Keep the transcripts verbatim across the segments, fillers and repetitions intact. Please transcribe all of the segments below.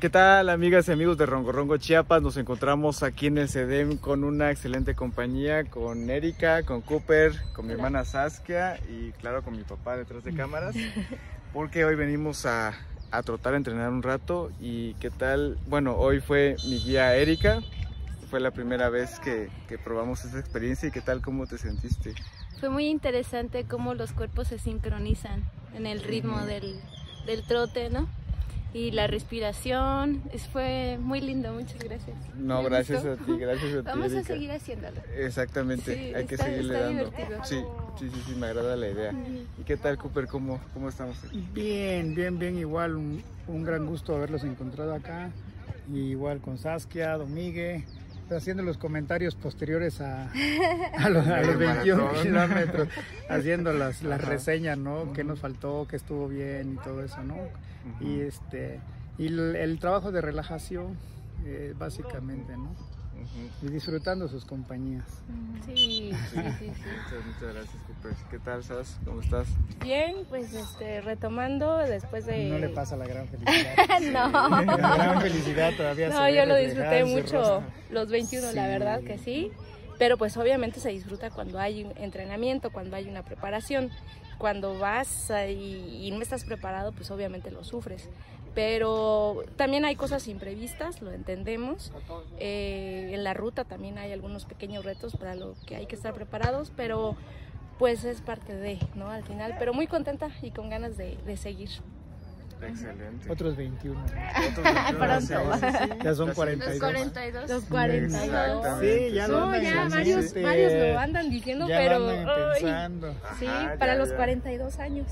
¿Qué tal, amigas y amigos de Rongorongo Chiapas? Nos encontramos aquí en el CEDEM con una excelente compañía, con Erika, con Cooper, con mi hermana Saskia y claro con mi papá detrás de cámaras, porque hoy venimos a, a trotar, a entrenar un rato. Y qué tal, bueno, hoy fue mi guía Erika, fue la primera vez que, que probamos esta experiencia. ¿Y qué tal, cómo te sentiste? Fue muy interesante cómo los cuerpos se sincronizan en el ritmo uh-huh. del, del trote, ¿no? Y la respiración, es, fue muy lindo, muchas gracias. No, gracias a ti, gracias a ti, Vamos Erika. a seguir haciéndolo. Exactamente, sí, hay que está, seguirle está dando. Divertido. Sí, sí, sí, sí, me agrada la idea. Uh-huh. ¿Y qué tal, Cooper? ¿Cómo, cómo estamos aquí? Bien, bien, bien, igual, un, un gran gusto haberlos encontrado acá. Y igual con Saskia, Don Miguel, haciendo los comentarios posteriores a, a, los, a los veintiún kilómetros, haciendo las, las reseñas, ¿no? Uh-huh. Qué nos faltó, qué estuvo bien y todo eso, ¿no? Uh-huh. Y este... Y el, el trabajo de relajación, eh, básicamente, ¿no? Uh-huh. Y disfrutando sus compañías. Sí, sí, sí. sí. Muchas, muchas gracias, Cooper. ¿Qué tal, Sas? ¿Cómo estás? Bien, pues este, retomando después de... No le pasa la gran felicidad. No. La gran felicidad todavía No, se yo lo disfruté mucho, rosa. Los veintiuno, sí. La verdad que sí. Pero pues obviamente se disfruta cuando hay un entrenamiento, cuando hay una preparación. Cuando vas y, y no estás preparado, pues obviamente lo sufres. Pero también hay cosas imprevistas, lo entendemos. Eh, en la ruta también hay algunos pequeños retos para lo que hay que estar preparados, pero pues es parte de, ¿no? Al final, pero muy contenta y con ganas de, de seguir. Excelente. Otros veintiuno. Otros veintiuno. Sí, sí, sí. Ya son cuarenta y dos. Los cuarenta y dos. Los cuarenta y dos. Sí, ya, no, ya varios, este, varios lo andan diciendo, ya pero lo andan pensando. Sí, Ajá, para ya, los ya. cuarenta y dos años.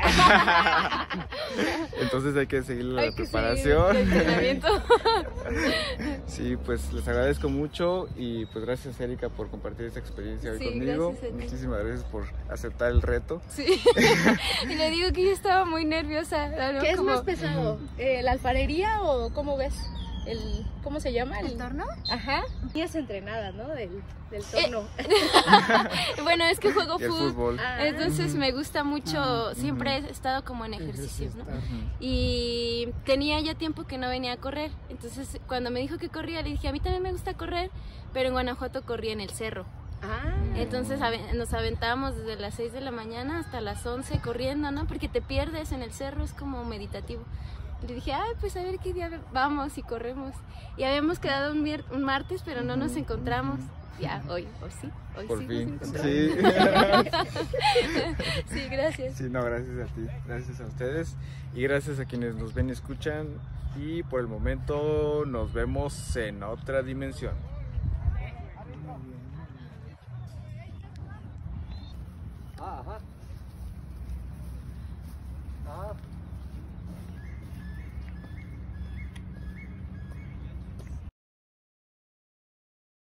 Entonces hay que seguir la hay que preparación. Seguir el entrenamiento. Sí, pues les agradezco mucho y pues gracias, Erika, por compartir esta experiencia hoy sí, conmigo. Muchísimas gracias por aceptar el reto. Sí. Y le digo que yo estaba muy nerviosa, ¿no? ¿Qué es Como... más pesado? Eh, ¿La alfarería o cómo ves? El, ¿Cómo se llama? ¿El, ¿El torno? Ajá. Y es entrenada, ¿no? Del, del torno. Eh. Bueno, es que juego fútbol. fútbol. Ah. Entonces me gusta mucho, Ah, siempre uh-huh. he estado como en ejercicios, ¿no? Uh-huh. Y tenía ya tiempo que no venía a correr. Entonces cuando me dijo que corría, le dije, a mí también me gusta correr, pero en Guanajuato corría en el cerro. Ah. Entonces nos aventábamos desde las seis de la mañana hasta las once corriendo, ¿no? Porque te pierdes en el cerro, es como meditativo. Le dije, ay, pues a ver qué día vamos y corremos. Y habíamos quedado un, un martes, pero no nos encontramos. Ya, hoy, hoy sí, hoy Por sí fin. nos Sí. Sí, gracias. Sí, no, gracias a ti, gracias a ustedes y gracias a quienes nos ven y escuchan. Y por el momento nos vemos en otra dimensión. Ajá. Ajá.